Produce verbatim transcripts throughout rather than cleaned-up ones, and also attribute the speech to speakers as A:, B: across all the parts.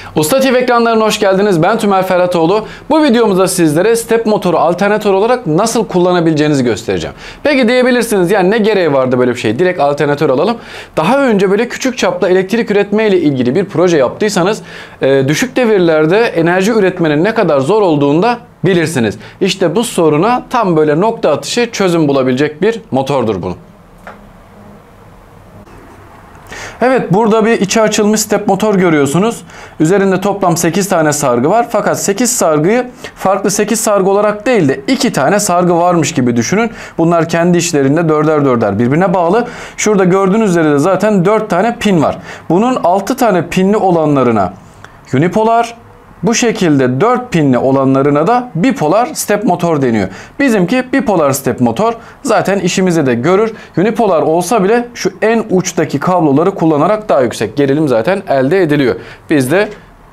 A: Usta T V ekranlarına hoş geldiniz. Ben Tümer Ferhatoğlu. Bu videomuzda sizlere step motoru alternatör olarak nasıl kullanabileceğinizi göstereceğim. Peki diyebilirsiniz, yani ne gereği vardı böyle bir şey? Direkt alternatör alalım. Daha önce böyle küçük çaplı elektrik üretme ile ilgili bir proje yaptıysanız e, düşük devirlerde enerji üretmenin ne kadar zor olduğunu da bilirsiniz. İşte bu soruna tam böyle nokta atışı çözüm bulabilecek bir motordur bu. Evet, burada bir içi açılmış step motor görüyorsunuz. Üzerinde toplam sekiz tane sargı var. Fakat sekiz sargıyı farklı sekiz sargı olarak değil de iki tane sargı varmış gibi düşünün. Bunlar kendi işlerinde dörder dörder birbirine bağlı. Şurada gördüğünüz üzere zaten dört tane pin var. Bunun altı tane pinli olanlarına unipolar, bu şekilde dört pinli olanlarına da bipolar step motor deniyor. Bizimki bipolar step motor. Zaten işimizi de görür. Unipolar olsa bile şu en uçtaki kabloları kullanarak daha yüksek gerilim zaten elde ediliyor. Biz de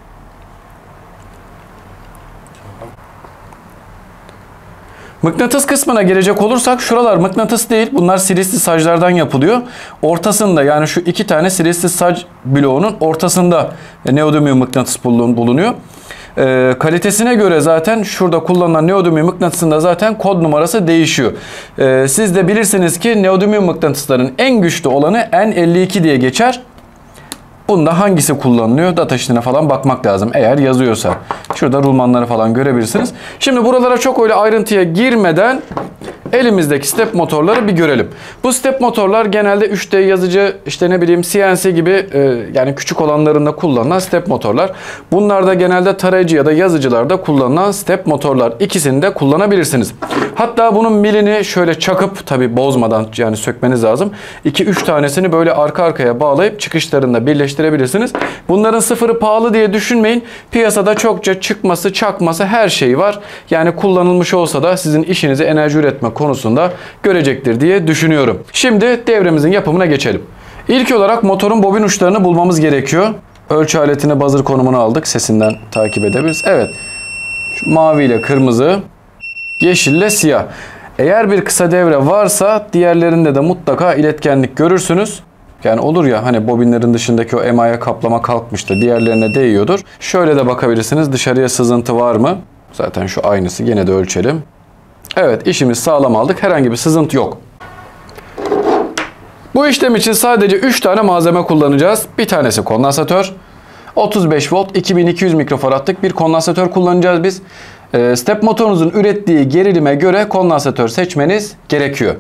A: mıknatıs kısmına gelecek olursak, şuralar mıknatıs değil. Bunlar silisli saclardan yapılıyor. Ortasında, yani şu iki tane silisli sac bloğunun ortasında neodymium mıknatıs bulunuyor. E, kalitesine göre zaten şurada kullanılan neodymium mıknatısında zaten kod numarası değişiyor. E, siz de bilirsiniz ki neodymium mıknatısların en güçlü olanı N elli iki diye geçer. Bunda hangisi kullanılıyor? Data sheet'ine falan bakmak lazım eğer yazıyorsa. Şurada rulmanları falan görebilirsiniz. Şimdi buralara çok öyle ayrıntıya girmeden elimizdeki step motorları bir görelim. Bu step motorlar genelde üç D yazıcı, işte ne bileyim C N C gibi e, yani küçük olanlarında kullanılan step motorlar. Bunlar da genelde tarayıcı ya da yazıcılarda kullanılan step motorlar. İkisini de kullanabilirsiniz. Hatta bunun milini şöyle çakıp, tabi bozmadan, yani sökmeniz lazım. iki üç tanesini böyle arka arkaya bağlayıp çıkışlarında birleştirebilirsiniz. Bunların sıfırı pahalı diye düşünmeyin. Piyasada çokça çıkması, çakması her şey var. Yani kullanılmış olsa da sizin işinizi enerji üretme konusunda görecektir diye düşünüyorum. Şimdi devremizin yapımına geçelim. İlk olarak motorun bobin uçlarını bulmamız gerekiyor. Ölçü aletini buzzer konumuna aldık. Sesinden takip edebiliriz. Evet. Şu mavi ile kırmızı, yeşille siyah. Eğer bir kısa devre varsa diğerlerinde de mutlaka iletkenlik görürsünüz. Yani olur ya, hani bobinlerin dışındaki o emaye kaplama kalkmıştır, diğerlerine değiyordur. Şöyle de bakabilirsiniz, dışarıya sızıntı var mı? Zaten şu aynısı, yine de ölçelim. Evet, işimiz sağlam aldık. Herhangi bir sızıntı yok. Bu işlem için sadece üç tane malzeme kullanacağız. Bir tanesi kondansatör. otuz beş volt iki bin iki yüz mikrofaradlık bir kondansatör kullanacağız biz. Step motorunuzun ürettiği gerilime göre kondansatör seçmeniz gerekiyor.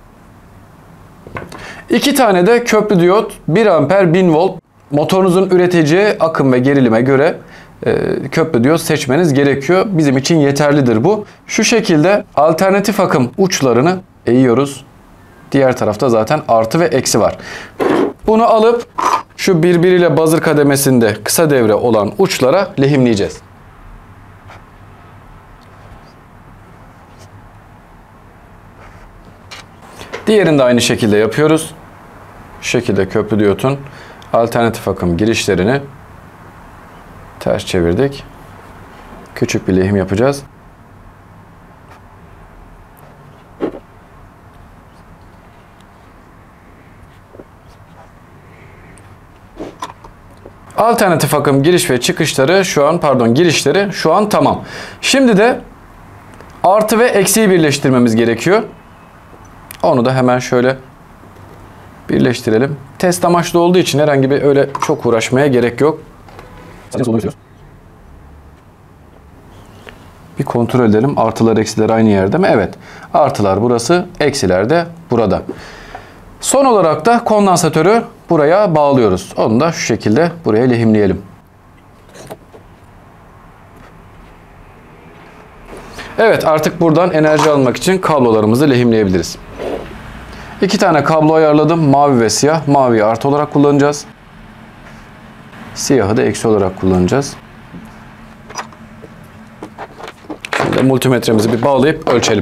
A: İki tane de köprü diyot bir amper bin volt. Motorunuzun üreteceği akım ve gerilime göre köprü diyot seçmeniz gerekiyor. Bizim için yeterlidir bu. Şu şekilde alternatif akım uçlarını eğiyoruz. Diğer tarafta zaten artı ve eksi var. Bunu alıp şu birbiriyle buzzer kademesinde kısa devre olan uçlara lehimleyeceğiz. Diğerini de aynı şekilde yapıyoruz. Şu şekilde köprü diyotun alternatif akım girişlerini ters çevirdik. Küçük bir lehim yapacağız. Alternatif akım giriş ve çıkışları şu an, pardon girişleri şu an tamam. Şimdi de artı ve eksiyi birleştirmemiz gerekiyor. Onu da hemen şöyle birleştirelim. Test amaçlı olduğu için herhangi bir öyle çok uğraşmaya gerek yok. Bir kontrol edelim. Artılar eksiler aynı yerde mi? Evet. Artılar burası, eksiler de burada. Son olarak da kondansatörü buraya bağlıyoruz. Onu da şu şekilde buraya lehimleyelim. Evet, artık buradan enerji almak için kablolarımızı lehimleyebiliriz. İki tane kablo ayarladım. Mavi ve siyah. Maviyi artı olarak kullanacağız. Siyahı da eksi olarak kullanacağız. Şimdi multimetremizi bir bağlayıp ölçelim.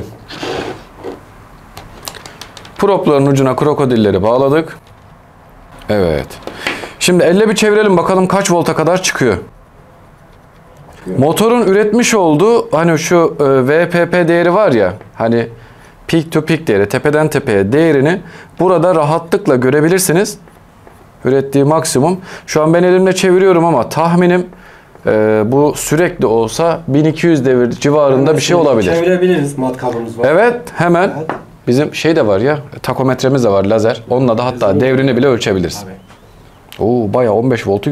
A: Propların ucuna krokodilleri bağladık. Evet. Şimdi elle bir çevirelim bakalım kaç volta kadar çıkıyor. Motorun üretmiş olduğu hani şu e, V P P değeri var ya, hani peak to peak değeri, tepeden tepeye değerini burada rahatlıkla görebilirsiniz. Ürettiği maksimum. Şu an ben elimle çeviriyorum ama tahminim Ee, bu sürekli olsa bin iki yüz devir civarında
B: Yani
A: bir şey olabilir.
B: Çevirebiliriz, matkabımız var.
A: Evet, hemen
B: Evet.
A: bizim şey de var ya, takometremiz de var, lazer. Onunla da hatta devrini bile ölçebiliriz.
B: Abi.
A: Oo, bayağı on beş voltu.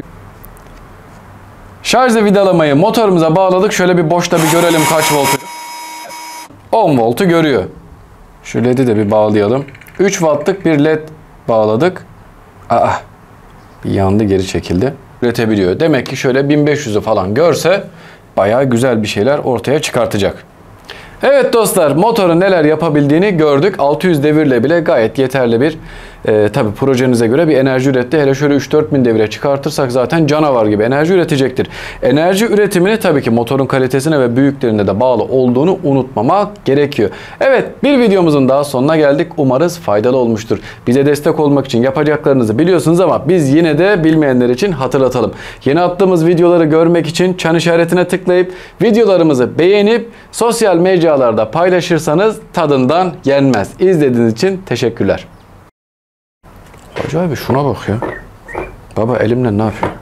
A: Şarj vidalamayı motorumuza bağladık. Şöyle bir boşta bir görelim kaç voltu. on voltu görüyor. Şu led'i de bir bağlayalım. üç wattlık bir led bağladık. Aa, bir yandı, geri çekildi. Üretebiliyor. Demek ki şöyle bin beş yüzü falan görse bayağı güzel bir şeyler ortaya çıkartacak. Evet dostlar, motorun neler yapabildiğini gördük. altı yüz devirle bile gayet yeterli bir e, tabi projenize göre bir enerji üretti. Hele şöyle üç dört bin devire çıkartırsak zaten canavar gibi enerji üretecektir. Enerji üretimini tabii ki motorun kalitesine ve büyüklüğüne de bağlı olduğunu unutmamak gerekiyor. Evet, bir videomuzun daha sonuna geldik. Umarız faydalı olmuştur. Bize destek olmak için yapacaklarınızı biliyorsunuz ama biz yine de bilmeyenler için hatırlatalım. Yeni attığımız videoları görmek için çan işaretine tıklayıp videolarımızı beğenip sosyal mecralarda paylaşırsanız tadından yenmez. İzlediğiniz için teşekkürler. Hacı abi şuna bak ya. Baba elimle ne yapıyor?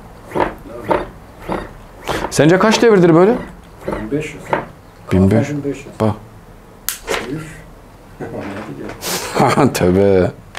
A: Sence kaç devirdir böyle?
B: bin beş yüz.
A: bin beş yüz. Bak. Tövbe.